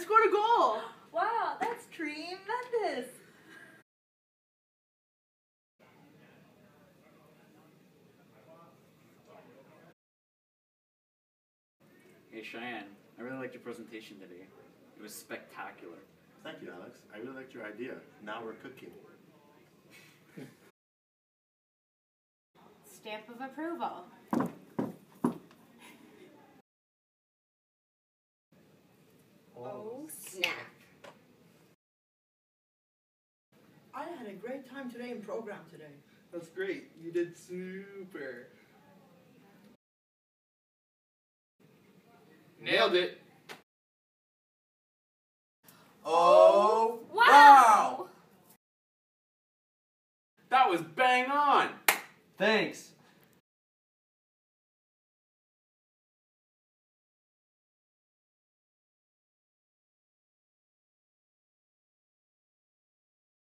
scored a goal! Wow, that's tremendous! Hey Cheyenne, I really liked your presentation today. It was spectacular. Thank you, Alex. I really liked your idea. Now we're cooking. Stamp of approval. Oh, snap. I had a great time today in program today. That's great. You did super. Nailed it. Oh, Wow! That was bang on. Thanks.